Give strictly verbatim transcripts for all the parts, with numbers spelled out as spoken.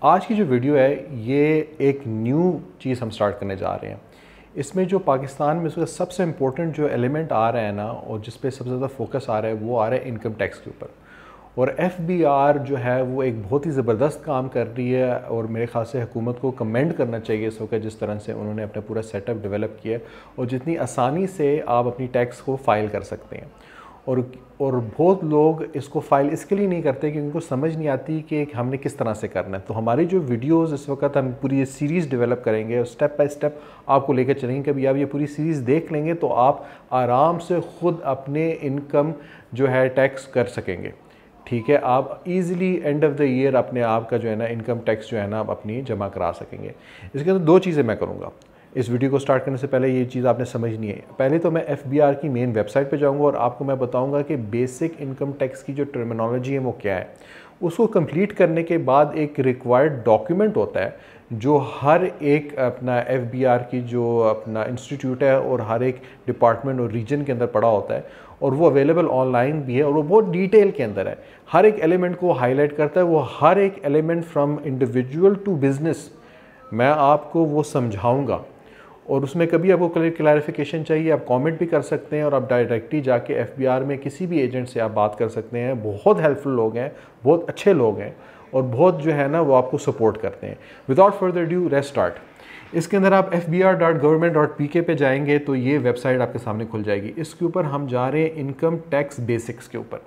आज की जो वीडियो है ये एक न्यू चीज़ हम स्टार्ट करने जा रहे हैं। इसमें जो पाकिस्तान में उसका सबसे इम्पोर्टेंट जो एलिमेंट आ रहा है ना, और जिस पे सबसे ज़्यादा फोकस आ रहा है, वो आ रहा है इनकम टैक्स के ऊपर। और एफ बी आर जो है वो एक बहुत ही ज़बरदस्त काम कर रही है, और मेरे ख्याल से हुकूमत को कमेंड करना चाहिए इस वक्त जिस तरह से उन्होंने अपना पूरा सेटअप डेवलप किया और जितनी आसानी से आप अपनी टैक्स को फ़ाइल कर सकते हैं। और और बहुत लोग इसको फ़ाइल इसके लिए नहीं करते कि उनको समझ नहीं आती कि हमने किस तरह से करना है। तो हमारी जो वीडियोस इस वक्त हम पूरी ये सीरीज़ डेवलप करेंगे और स्टेप बाय स्टेप आपको लेकर चलेंगे। कभी आप ये पूरी सीरीज़ देख लेंगे तो आप आराम से ख़ुद अपने इनकम जो है टैक्स कर सकेंगे। ठीक है, आप easily end of the year अपने आप का जो है ना इनकम टैक्स जो है ना आप अपनी जमा करा सकेंगे। इसके अंदर दो चीज़ें मैं करूँगा। इस वीडियो को स्टार्ट करने से पहले ये चीज़ आपने समझनी है। पहले तो मैं एफ बी आर की मेन वेबसाइट पे जाऊंगा और आपको मैं बताऊंगा कि बेसिक इनकम टैक्स की जो टर्मिनोलॉजी है वो क्या है। उसको कंप्लीट करने के बाद एक रिक्वायर्ड डॉक्यूमेंट होता है जो हर एक अपना एफ बी आर की जो अपना इंस्टीट्यूट है और हर एक डिपार्टमेंट और रीजन के अंदर पड़ा होता है, और वो अवेलेबल ऑनलाइन भी है और वो बहुत डिटेल के अंदर है। हर एक एलिमेंट को हाईलाइट करता है। वो हर एक element from individual to business मैं आपको वो समझाऊँगा। और उसमें कभी आपको क्लैरिफिकेशन चाहिए आप कमेंट भी कर सकते हैं, और आप डायरेक्टली जाके एफ बी आर में किसी भी एजेंट से आप बात कर सकते हैं। बहुत हेल्पफुल लोग हैं, बहुत अच्छे लोग हैं, और बहुत जो है ना वो आपको सपोर्ट करते हैं। Without further due let's start. इसके अंदर आप F B R dot government dot P K पे जाएंगे तो ये वेबसाइट आपके सामने खुल जाएगी। इसके ऊपर हम जा रहे हैं इनकम टैक्स बेसिक्स के ऊपर।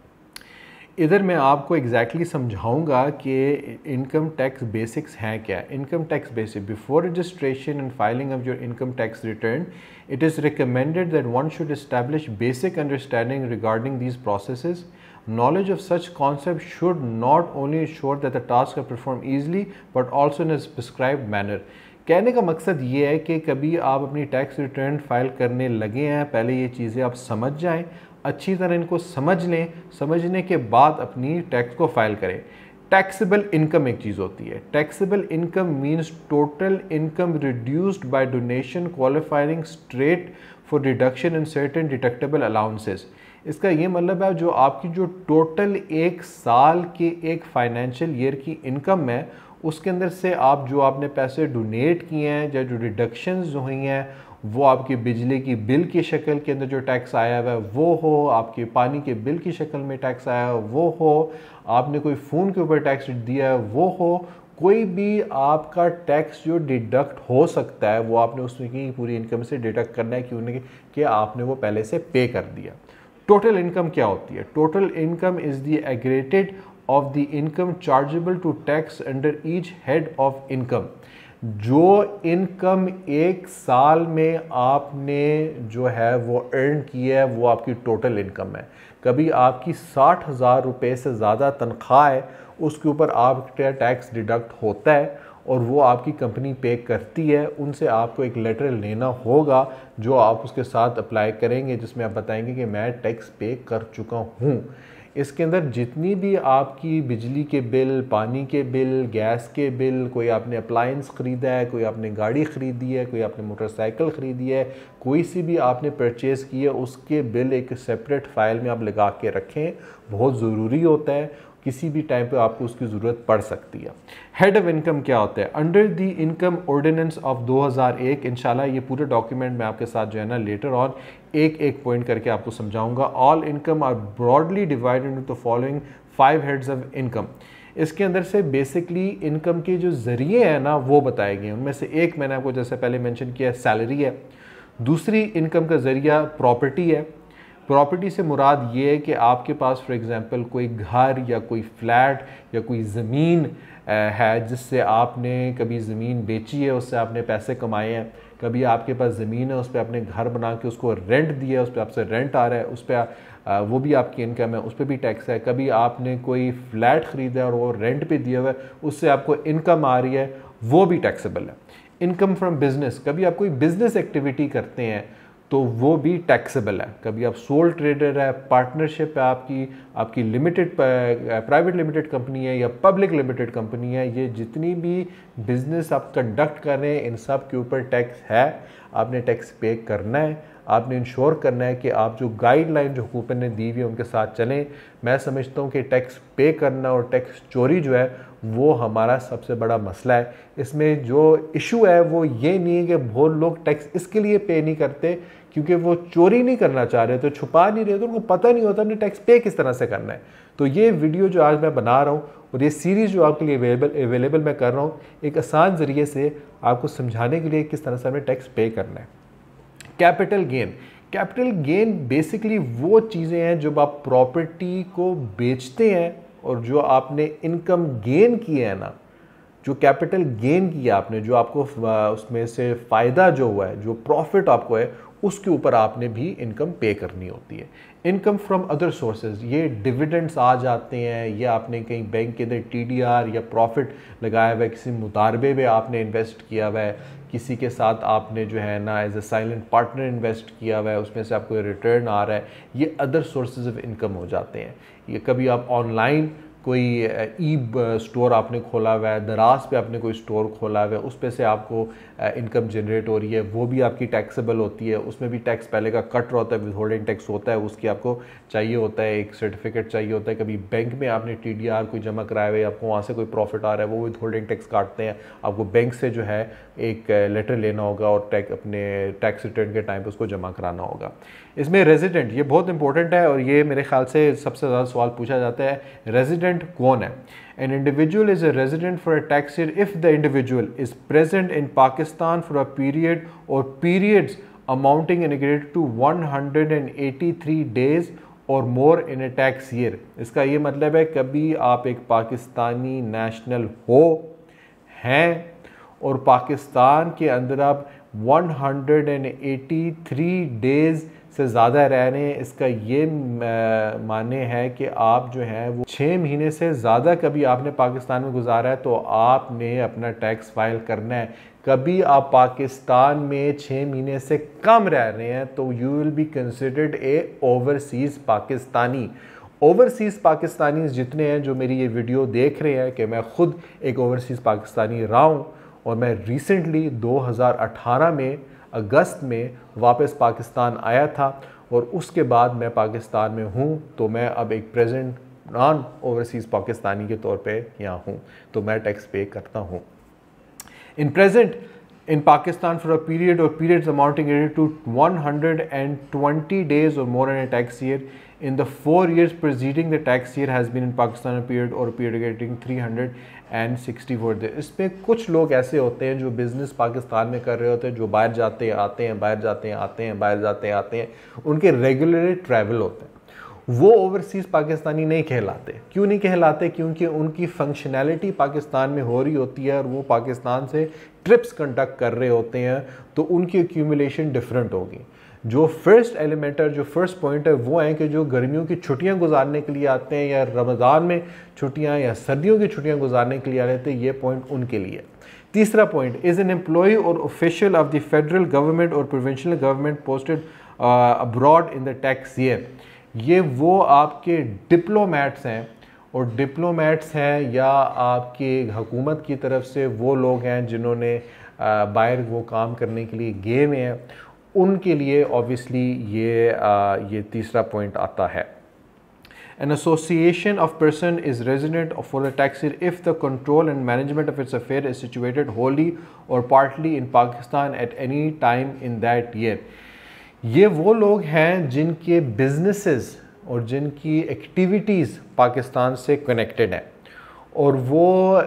इधर मैं आपको एग्जैक्टली exactly समझाऊंगा कि इनकम टैक्स बेसिक्स हैं क्या। Income tax basic before registration and filing of your income tax return it is recommended that one should establish basic understanding regarding these processes. Knowledge of such concepts should not only ensure that the tasks are performed easily but also in a prescribed manner। कहने का मकसद ये है कि कभी आप अपनी tax return file करने लगे हैं, पहले ये चीज़ें आप समझ जाएं, अच्छी तरह इनको समझ लें, समझने के बाद अपनी टैक्स को फाइल करें। टैक्सेबल इनकम एक चीज़ होती है। Taxable income means total income reduced by donation qualifying straight for deduction in certain deductible allowances. इसका ये मतलब है जो आपकी जो टोटल एक साल के एक फाइनेंशियल ईयर की इनकम है उसके अंदर से आप जो आपने पैसे डोनेट किए हैं या जो डिडक्शंस जो हुई हैं वो आपकी बिजली की बिल की शक्ल के अंदर जो टैक्स आया हुआ है वो हो, आपके पानी के बिल की शक्ल में टैक्स आया है वो हो, आपने कोई फ़ोन के ऊपर टैक्स दिया है वो हो, कोई भी आपका टैक्स जो डिडक्ट हो सकता है वो आपने उसमें की पूरी इनकम से डिडक्ट करना है क्यों नहीं कि आपने वो पहले से पे कर दिया। टोटल इनकम क्या होती है? Total income is the aggregate of the income chargeable to tax under each head of income. जो इनकम एक साल में आपने जो है वो अर्न की है वो आपकी टोटल इनकम है। कभी आपकी साठ हज़ार रुपये से ज़्यादा तनख्वाह है उसके ऊपर आपका टैक्स डिडक्ट होता है और वो आपकी कंपनी पे करती है। उनसे आपको एक लेटर लेना होगा जो आप उसके साथ अप्लाई करेंगे जिसमें आप बताएंगे कि मैं टैक्स पे कर चुका हूँ। इसके अंदर जितनी भी आपकी बिजली के बिल, पानी के बिल, गैस के बिल, कोई आपने अप्लायंस ख़रीदा है, कोई आपने गाड़ी ख़रीदी है, कोई आपने मोटरसाइकिल ख़रीदी है, कोई सी भी आपने परचेज़ की है उसके बिल एक सेपरेट फ़ाइल में आप लगा के रखें। बहुत ज़रूरी होता है, किसी भी टाइम पे आपको उसकी ज़रूरत पड़ सकती है। हेड ऑफ इनकम क्या होता है? Under the income ordinance of दो हज़ार एक, इंशाल्लाह ये पूरे डॉक्यूमेंट में आपके साथ जो है ना लेटर ऑन एक एक पॉइंट करके आपको समझाऊंगा। All income are broadly divided into the following five heads of income. इसके अंदर से बेसिकली इनकम के जो ज़रिए हैं ना वो बताए गए। उनमें से एक मैंने आपको जैसे पहले मेंशन किया सैलरी है। दूसरी इनकम का ज़रिया प्रॉपर्टी है। प्रॉपर्टी से मुराद ये है कि आपके पास फॉर एग्जांपल कोई घर या कोई फ्लैट या कोई ज़मीन है जिससे आपने कभी ज़मीन बेची है, उससे आपने पैसे कमाए हैं। कभी आपके पास ज़मीन है उस पर आपने घर बना के उसको रेंट दिया है, उस पर आपसे रेंट आ रहा है, उस पर वो भी आपकी इनकम है, उस पर भी टैक्स है। कभी आपने कोई फ्लैट ख़रीदा है और वो रेंट पे दिया हुआ है, उससे आपको इनकम आ रही है, वो भी टैक्सेबल है। इनकम फ्रॉम बिजनेस, कभी आप कोई बिजनेस एक्टिविटी करते हैं तो वो भी टैक्सेबल है। कभी आप सोल ट्रेडर है, पार्टनरशिप है आपकी, आपकी लिमिटेड प्राइवेट लिमिटेड कंपनी है या पब्लिक लिमिटेड कंपनी है, ये जितनी भी बिजनेस आप कंडक्ट कर रहे हैं इन सब के ऊपर टैक्स है। आपने टैक्स पे करना है, आपने इंश्योर करना है कि आप जो गाइडलाइन जो हुकूमत ने दी हुई है उनके साथ चलें। मैं समझता हूँ कि टैक्स पे करना और टैक्स चोरी जो है वो हमारा सबसे बड़ा मसला है। इसमें जो इशू है वो ये नहीं है कि बहुत लोग टैक्स इसके लिए पे नहीं करते क्योंकि वो चोरी नहीं करना चाह रहे, तो छुपा नहीं रहे, तो उनको पता नहीं होता अपने टैक्स पे किस तरह से करना है। तो ये वीडियो जो आज मैं बना रहा हूँ और ये सीरीज़ जो आपके लिए अवेलेबल अवेलेबल मैं कर रहा हूँ, एक आसान ज़रिए से आपको समझाने के लिए किस तरह से हमें टैक्स पे करना है। Capital gain, capital gain basically वो चीज़ें हैं जब आप प्रॉपर्टी को बेचते हैं और जो आपने इनकम गेन की है ना, जो कैपिटल गेन किया आपने, जो आपको उसमें से फ़ायदा जो हुआ है, जो प्रॉफिट आपको है, उसके ऊपर आपने भी इनकम पे करनी होती है। इनकम फ्रॉम अदर सोर्सेज, ये डिविडेंड्स आ जाते हैं, ये आपने कहीं बैंक के अंदर टीडीआर या प्रॉफिट लगाया हुआ है, किसी मुदारबे में आपने इन्वेस्ट किया हुआ है, किसी के साथ आपने जो है ना as a silent partner invest किया हुआ है, उसमें से आपको रिटर्न आ रहा है, ये अदर सोर्सेज ऑफ इनकम हो जाते हैं। ये कभी आप ऑनलाइन कोई ई स्टोर आपने खोला हुआ है, दराज पे आपने कोई स्टोर खोला हुआ है, उस पे से आपको इनकम जनरेट हो रही है, वो भी आपकी टैक्सेबल होती है। उसमें भी टैक्स पहले का कट होता है, विथहोल्डिंग टैक्स होता है, उसकी आपको चाहिए होता है, एक सर्टिफिकेट चाहिए होता है। कभी बैंक में आपने टीडीआर कोई जमा कराया हुआ है, आपको वहाँ से कोई प्रॉफिट आ रहा है, वो विथहोल्डिंग टैक्स काटते हैं, आपको बैंक से जो है एक लेटर लेना होगा और टैक्स अपने टैक्स रिटर्न के टाइम पर उसको जमा कराना होगा। इसमें रेजिडेंट, ये बहुत इंपॉर्टेंट है और ये मेरे ख्याल से सबसे ज़्यादा सवाल पूछा जाता है, रेजिडेंट कौन है? An individual is a resident for a tax year if the individual is present in Pakistan for a period or periods amounting in aggregate to one hundred eighty-three days or more in a tax year। इसका ये मतलब है कभी आप एक Pakistani national हो हैं और पाकिस्तान के अंदर आप one hundred eighty-three डेज़ से ज़्यादा रह रहे हैं, इसका ये माने है कि आप जो है वो छः महीने से ज़्यादा कभी आपने पाकिस्तान में गुजारा है तो आपने अपना टैक्स फाइल करना है। कभी आप पाकिस्तान में छः महीने से कम रह रहे हैं तो you will be considered a overseas Pakistani. Overseas Pakistani जितने हैं जो मेरी ये वीडियो देख रहे हैं, कि मैं ख़ुद एक ओवरसीज़ पाकिस्तानी रहा हूँ और मैं रिसेंटली दो हज़ार अठारह में अगस्त में वापस पाकिस्तान आया था और उसके बाद मैं पाकिस्तान में हूँ, तो मैं अब एक प्रेजेंट नॉन ओवरसीज़ पाकिस्तानी के तौर पे यहाँ हूँ, तो मैं टैक्स पे करता हूँ। In present in Pakistan for a period or periods amounting to one hundred twenty days or more in a tax year in the four years preceding the tax year has been in Pakistan a period or a period getting three hundred sixty-four days। इसमें कुछ लोग ऐसे होते हैं जो business Pakistan में कर रहे होते हैं, जो बाहर जाते हैं आते हैं, बाहर जाते हैं आते हैं, बाहर जाते हैं आते हैं, उनके रेगुलर ट्रैवल होते हैं, वो ओवरसीज़ पाकिस्तानी नहीं कहलाते। क्यों नहीं कहलाते? क्योंकि उनकी फंक्शनैलिटी पाकिस्तान में हो रही होती है और वो पाकिस्तान से ट्रिप्स कंडक्ट कर रहे होते हैं, तो उनकी एक्यूमुलेशन डिफरेंट होगी। जो फर्स्ट एलिमेंट है, जो फर्स्ट पॉइंट है, वो है कि जो गर्मियों की छुट्टियां गुजारने के लिए आते हैं या रमज़ान में छुट्टियां या सर्दियों की छुट्टियां गुजारने के लिए आ रहे थे, ये पॉइंट उनके लिए। तीसरा point, is an employ or official of the federal government or provincial government posted abroad in the tax year. ये वो आपके डिप्लोमेट्स हैं और डिप्लोमेट्स हैं या आपके हुकूमत की तरफ से वो लोग हैं जिन्होंने बाहर वो काम करने के लिए गए हुए हैं, उनके लिए ऑब्वियसली ये आ, ये तीसरा पॉइंट आता है। An association of person is resident for a tax year if the control and management of its affair is situated wholly or partly in Pakistan at any time in that year। ये वो लोग हैं जिनके businesses और जिनकी activities Pakistan से connected हैं और वो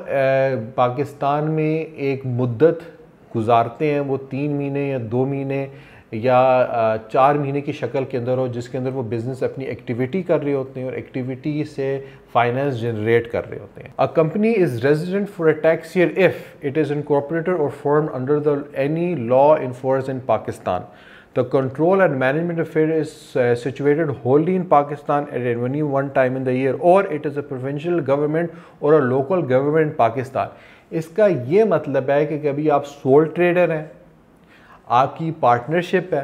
ए, पाकिस्तान में एक मुद्दत गुजारते हैं, वो तीन महीने या दो महीने या आ, चार महीने की शक्ल के अंदर हो, जिसके अंदर वो बिज़नेस अपनी एक्टिविटी कर रहे होते हैं और एक्टिविटी से फाइनेंस जनरेट कर रहे होते हैं। A company is resident for a tax year if it is incorporated or formed under the any law in force in Pakistan. The control and management affair is uh, situated wholly in Pakistan at any one time in the year, or it is a provincial government or a local government in Pakistan। इसका ये मतलब है कि कभी आप soul trader हैं, आपकी partnership है,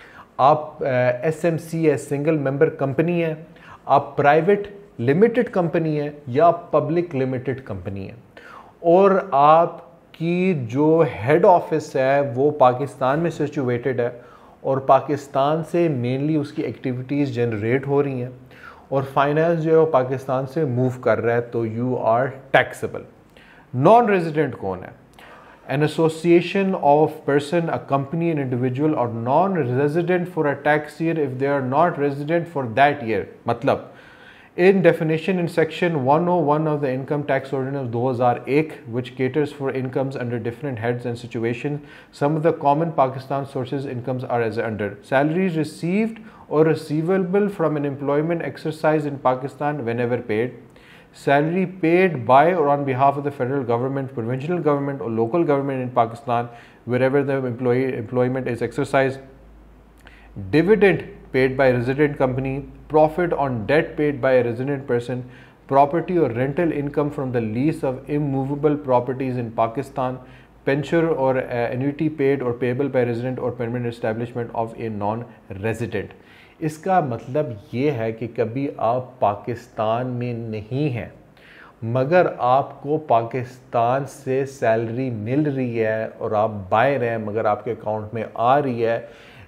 आप एस एम सी है, सिंगल मेंबर कंपनी है, आप प्राइवेट लिमिटेड कंपनी है या पब्लिक लिमिटेड कंपनी है, और आप की जो हेड ऑफिस है वो पाकिस्तान में सिचुएटेड है और पाकिस्तान से मेनली उसकी एक्टिविटीज़ जनरेट हो रही हैं और फाइनेंस जो है वो पाकिस्तान से मूव कर रहा है, तो you are taxable. Non resident कौन है? An association of person, a company, an individual or non-resident for a tax year if they are not resident for that year. मतलब in definition in section one oh one of the income tax ordinance two thousand one, which caters for incomes under different heads and situations, some of the common Pakistan sources incomes are as under: salaries received or receivable from an employment exercise in Pakistan whenever paid, salary paid by or on behalf of the federal government, provincial government or local government in Pakistan wherever the employee employment is exercised, dividend paid by resident company, profit on debt paid by a resident person, property or rental income from the lease of immovable properties in Pakistan, pension or uh, annuity paid or payable by resident or permanent establishment of a non-resident. इसका मतलब ये है कि कभी आप पाकिस्तान में नहीं हैं मगर आपको पाकिस्तान से सैलरी मिल रही है और आप बाहर हैं मगर आपके अकाउंट में आ रही है,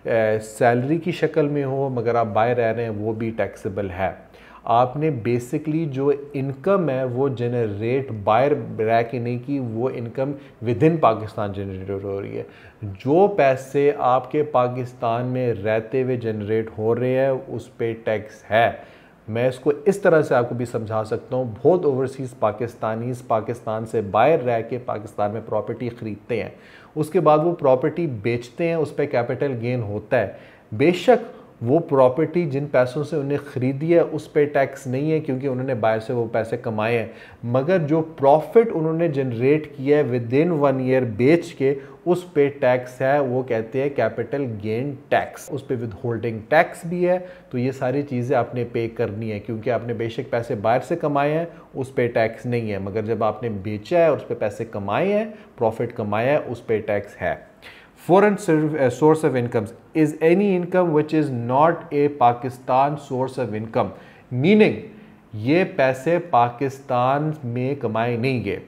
सैलरी की शक्ल में हो मगर आप बाहर रह रहे हैं, वो भी टैक्सेबल है। आपने बेसिकली जो इनकम है वो जनरेट बाहर रह के नहीं की, वो income within Pakistan generate हो रही है। जो पैसे आपके पाकिस्तान में रहते हुए जनरेट हो रहे हैं उस पे टैक्स है। मैं इसको इस तरह से आपको भी समझा सकता हूँ, बहुत ओवरसीज़ पाकिस्तानीज़ पाकिस्तान से बाहर रह के पाकिस्तान में प्रॉपर्टी ख़रीदते हैं, उसके बाद वो प्रॉपर्टी बेचते हैं, उस पर कैपिटल गेन होता है। बेशक वो प्रॉपर्टी जिन पैसों से उन्हें ख़रीदी है उस पर टैक्स नहीं है क्योंकि उन्होंने बाहर से वो पैसे कमाए हैं, मगर जो प्रॉफिट उन्होंने जनरेट किया है विद इन वन ईयर बेच के उस पे टैक्स है, वो कहते हैं कैपिटल गेन टैक्स। उस पे विद होल्डिंग टैक्स भी है। तो ये सारी चीज़ें आपने पे करनी है क्योंकि आपने बेशक पैसे बाहर से कमाए हैं, उस पे टैक्स नहीं है, मगर जब आपने बेचा है और उस पर पैसे कमाए हैं, प्रॉफिट कमाया है, उस पे टैक्स है। Foreign source of incomes is any income which is not a Pakistan source of income, meaning ये पैसे पाकिस्तान में कमाए नहीं गए।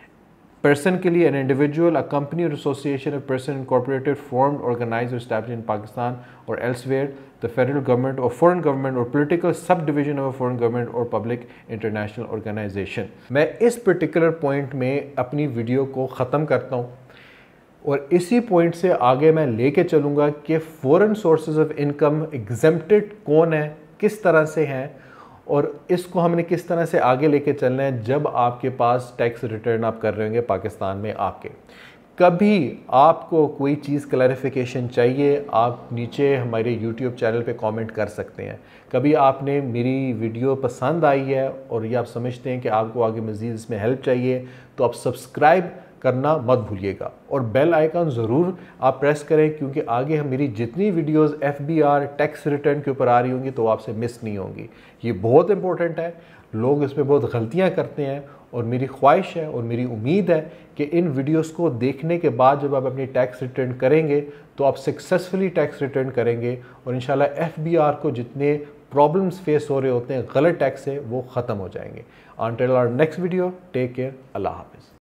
पर्सन के लिए an individual, a company or association of person incorporated, formed, organized or established in Pakistan or elsewhere, the federal government or foreign government or political subdivision of a foreign government or public international organization। मैं इस particular point में अपनी video को ख़त्म करता हूँ और इसी पॉइंट से आगे मैं लेके चलूँगा कि foreign sources of income exempted कौन है, किस तरह से हैं और इसको हमने किस तरह से आगे लेके चलना है जब आपके पास टैक्स रिटर्न आप कर रहे होंगे पाकिस्तान में आके। कभी आपको कोई चीज़ क्लैरिफिकेशन चाहिए, आप नीचे हमारे यूट्यूब चैनल पे कमेंट कर सकते हैं। कभी आपने मेरी वीडियो पसंद आई है और ये आप समझते हैं कि आपको आगे मज़ीद इसमें हेल्प चाहिए तो आप सब्सक्राइब करना मत भूलिएगा और बेल आइकन ज़रूर आप प्रेस करें क्योंकि आगे हम मेरी जितनी videos F B R tax return के ऊपर आ रही होंगी तो आपसे मिस नहीं होंगी। ये बहुत इंपॉर्टेंट है, लोग इसमें बहुत गलतियां करते हैं और मेरी ख्वाहिश है और मेरी उम्मीद है कि इन वीडियोस को देखने के बाद जब आप अपनी टैक्स रिटर्न करेंगे तो आप सक्सेसफुली टैक्स रिटर्न करेंगे और इंशाल्लाह एफ बी आर को जितने प्रॉब्लम्स फेस हो रहे होते हैं गलत टैक्स से वो ख़त्म हो जाएंगे। Until our next video, take care. Allah Hafiz.